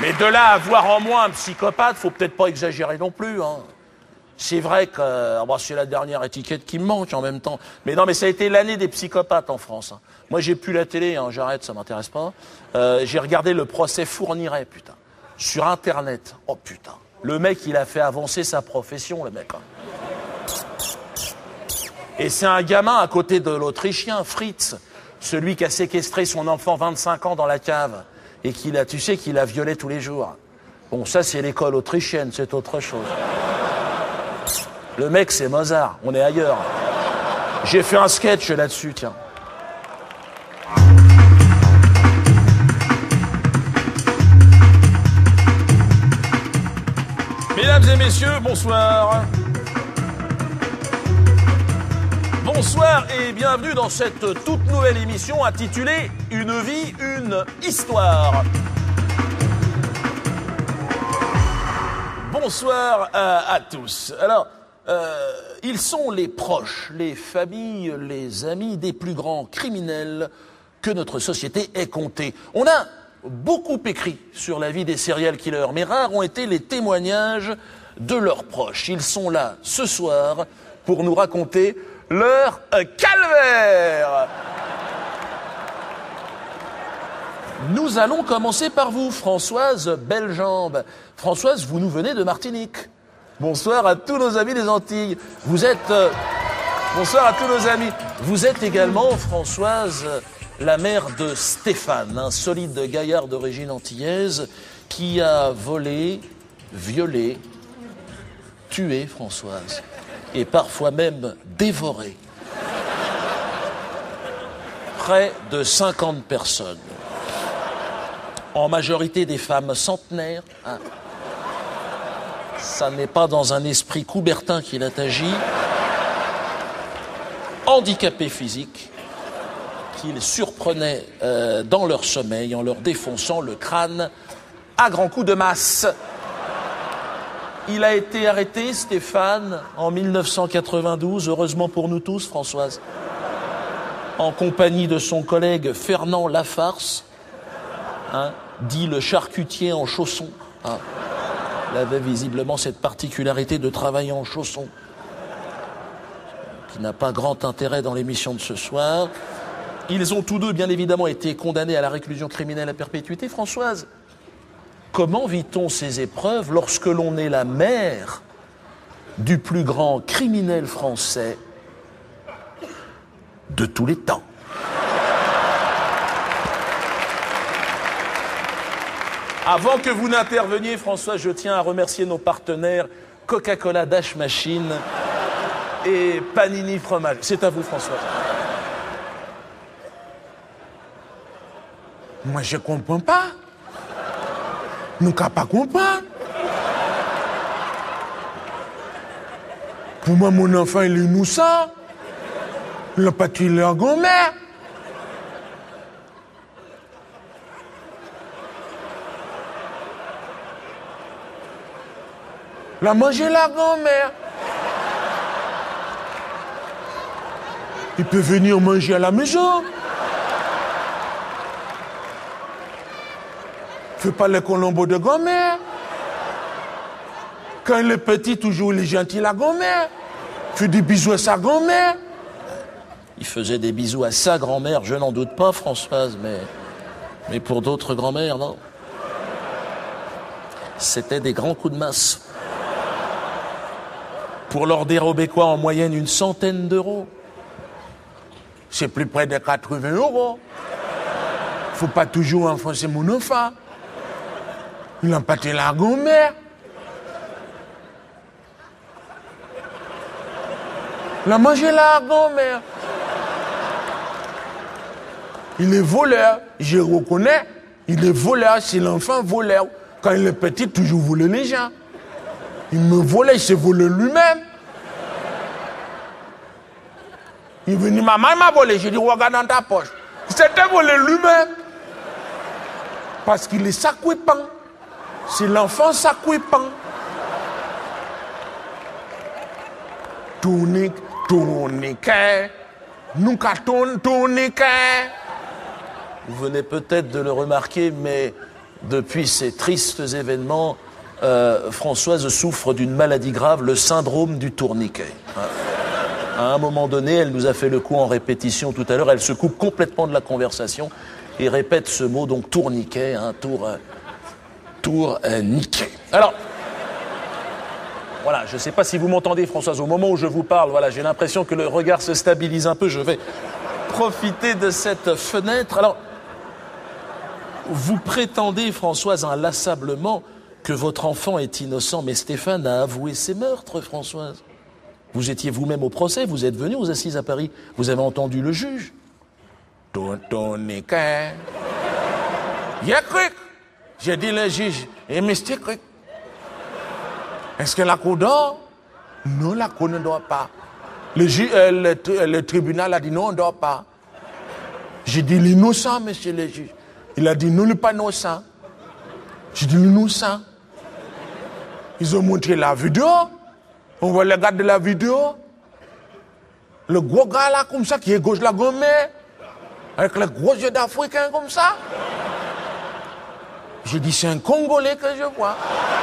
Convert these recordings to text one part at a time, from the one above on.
Mais de là à voir en moi un psychopathe, faut peut-être pas exagérer non plus, hein. C'est vrai que c'est la dernière étiquette qui me manque en même temps. Mais non, mais ça a été l'année des psychopathes en France, hein. Moi, j'ai plus la télé, hein, j'arrête, ça m'intéresse pas. J'ai regardé le procès Fourniret, putain, sur Internet. Oh putain, le mec, il a fait avancer sa profession, le mec, hein. Et c'est un gamin à côté de l'Autrichien, Fritz, celui qui a séquestré son enfant 25 ans dans la cave et qu'il a, tu sais, qu'il a violé tous les jours. Bon, ça, c'est l'école autrichienne, c'est autre chose. Le mec, c'est Mozart, on est ailleurs. J'ai fait un sketch là-dessus, tiens. Mesdames et messieurs, bonsoir. Bonsoir et bienvenue dans cette toute nouvelle émission intitulée « Une vie, une histoire ». Bonsoir à tous. Alors, ils sont les proches, les familles, les amis des plus grands criminels que notre société ait comptés. On a beaucoup écrit sur la vie des serial killers, mais rares ont été les témoignages de leurs proches. Ils sont là ce soir pour nous raconter leur calvaire. Nous allons commencer par vous, Françoise Bellembe. Françoise, vous nous venez de Martinique. Bonsoir à tous nos amis des Antilles. Vous êtes... bonsoir à tous nos amis. Vous êtes également, Françoise, la mère de Stéphane, un solide gaillard d'origine antillaise qui a volé, violé, tué, Françoise, et parfois même dévoré près de 50 personnes. En majorité des femmes centenaires, hein. Ça n'est pas dans un esprit coubertin qu'il a agi, handicapés physiques, qu'il surprenait dans leur sommeil en leur défonçant le crâne à grands coups de masse. Il a été arrêté, Stéphane, en 1992, heureusement pour nous tous, Françoise, en compagnie de son collègue Fernand Lafarce, hein, dit le charcutier en chaussons. Hein. Il avait visiblement cette particularité de travailler en chaussons, qui n'a pas grand intérêt dans l'émission de ce soir. Ils ont tous deux, bien évidemment, été condamnés à la réclusion criminelle à perpétuité. Françoise, comment vit-on ces épreuves lorsque l'on est la mère du plus grand criminel français de tous les temps? Avant que vous n'interveniez, François, je tiens à remercier nos partenaires Coca-Cola Dash Machine et Panini Fromage. C'est à vous, François. Moi, je comprends pas. Nous ne pas comprendre. Pour moi, mon enfant, il est innocent. Il n'a pas tué leur grand-mère. Il a mangé la grand-mère. Il peut venir manger à la maison. Fais pas les colombos de grand-mère. Quand il est petit, toujours il est gentil, la grand-mère. Fais des bisous à sa grand-mère. Il faisait des bisous à sa grand-mère, je n'en doute pas, Françoise, mais pour d'autres grand-mères, non. C'était des grands coups de masse. Pour leur dérober quoi, en moyenne une centaine d'euros. C'est plus près de 80 €. Faut pas toujours enfoncer mon enfant. Il a pâté la grand-mère. Il a mangé la grand-mère. Il est voleur, je reconnais. Il est voleur, c'est l'enfant voleur. Quand il est petit, toujours voler les gens. Il me volait, il s'est volé lui-même. Il est venu, maman, il m'a volé. J'ai dit, regarde dans ta poche. Il s'était volé lui-même. Parce qu'il est sacripant. C'est l'enfant sacripant. Tournique, nous cartons, tournique. Vous venez peut-être de le remarquer, mais Depuis ces tristes événements, Françoise souffre d'une maladie grave, le syndrome du tourniquet. À un moment donné, elle nous a fait le coup en répétition tout à l'heure, elle se coupe complètement de la conversation et répète ce mot, donc tourniquet, tourniquet. Alors, voilà, je ne sais pas si vous m'entendez, Françoise, au moment où je vous parle, voilà, j'ai l'impression que le regard se stabilise un peu, je vais profiter de cette fenêtre. Alors, vous prétendez, Françoise, inlassablement, que votre enfant est innocent, mais Stéphane a avoué ses meurtres, Françoise. Vous étiez vous-même au procès, vous êtes venu aux assises à Paris, vous avez entendu le juge. Tourniquet. J'ai cru. J'ai dit le juge, et Mr. Crick. Est-ce que la cour dort? Non, la cour ne dort pas. Le tribunal a dit non, on ne dort pas. J'ai dit l'innocent, monsieur le juge. Il a dit non, il n'est pas innocent. J'ai dit l'innocent. Ils ont montré la vidéo. On voit le gars de la vidéo. Le gros gars là, comme ça, qui est gauche la gomme, avec les gros yeux d'Africain comme ça. J'ai dit, c'est un Congolais que je vois.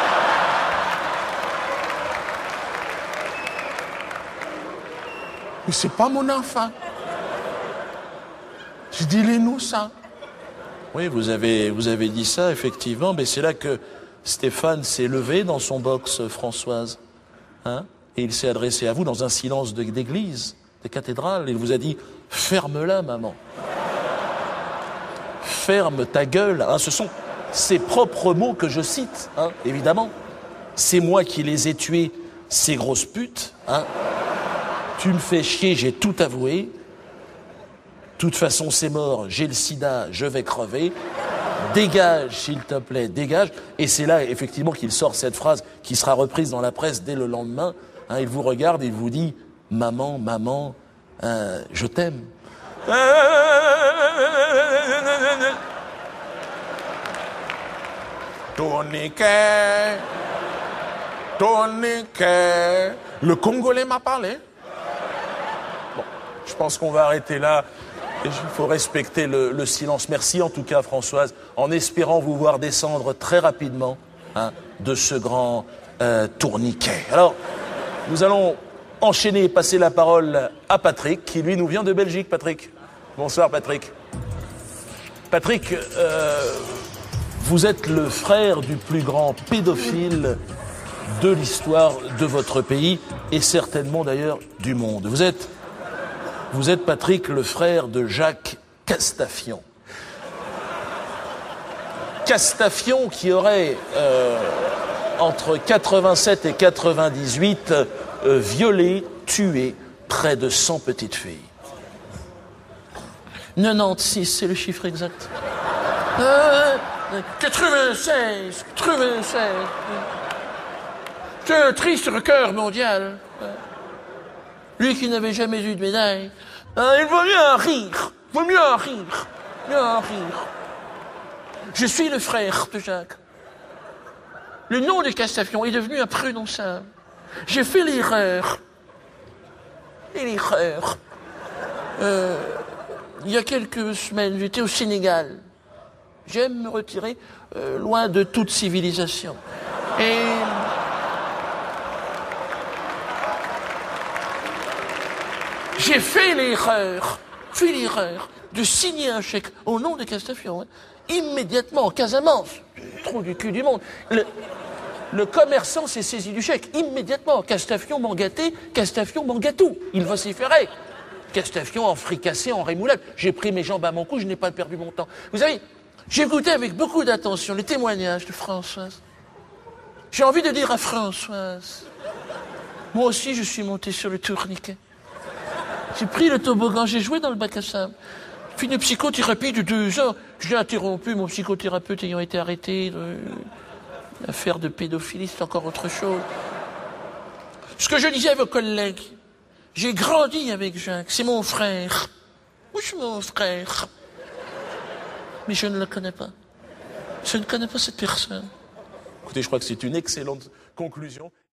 Mais c'est pas mon enfant. J'ai dit l'innocent. Oui, vous avez dit ça, effectivement, mais c'est là que Stéphane s'est levé dans son box, Françoise. Hein, et il s'est adressé à vous dans un silence d'église, de cathédrale, et il vous a dit « Ferme-la, maman. Ferme ta gueule. Hein, » Ce sont ses propres mots que je cite, hein, évidemment. C'est moi qui les ai tués, ces grosses putes. Hein. Tu me fais chier, j'ai tout avoué. De toute façon, c'est mort, j'ai le sida, je vais crever. Dégage, s'il te plaît, dégage. Et c'est là, effectivement, qu'il sort cette phrase qui sera reprise dans la presse dès le lendemain. Hein, il vous regarde et il vous dit « Maman, maman, je t'aime. » Tourniquet. Tourniquet. Le Congolais m'a parlé. Bon, je pense qu'on va arrêter là. Il faut respecter le silence. Merci en tout cas, Françoise, en espérant vous voir descendre très rapidement, hein, de ce grand tourniquet. Alors, nous allons enchaîner et passer la parole à Patrick, qui lui nous vient de Belgique. Patrick. Bonsoir, Patrick. Patrick, vous êtes le frère du plus grand pédophile de l'histoire de votre pays et certainement d'ailleurs du monde. Vous êtes, Patrick, le frère de Jacques Castafion. Castafion qui aurait, entre 87 et 98, violé, tué près de 100 petites filles. 96, c'est le chiffre exact. 96. C'est un triste record mondial. Lui qui n'avait jamais eu de médaille. Il vaut mieux en rire. Je suis le frère de Jacques. Le nom de Castafion est devenu imprononçable. J'ai fait l'erreur. Il y a quelques semaines, j'étais au Sénégal. J'aime me retirer loin de toute civilisation. Et j'ai fait l'erreur de signer un chèque au nom de Castafion, hein, immédiatement en Casamance. Trop du cul du monde. Le commerçant s'est saisi du chèque immédiatement. Castafion m'en gâté, Castafion m'en gâtou. Il vociférait. Castafion en fricassé, en rémoulade. J'ai pris mes jambes à mon cou, je n'ai pas perdu mon temps. Vous savez, j'ai écouté avec beaucoup d'attention les témoignages de Françoise. J'ai envie de dire à Françoise, moi aussi je suis monté sur le tourniquet. J'ai pris le toboggan, j'ai joué dans le bac à sable. Puis une psychothérapie de 2 heures. Je l'ai interrompu, mon psychothérapeute ayant été arrêté. L'affaire de pédophilie, c'est encore autre chose. Ce que je disais à vos collègues, j'ai grandi avec Jacques, c'est mon frère. Oui, c'est mon frère. Mais je ne le connais pas. Je ne connais pas cette personne. Écoutez, je crois que c'est une excellente conclusion.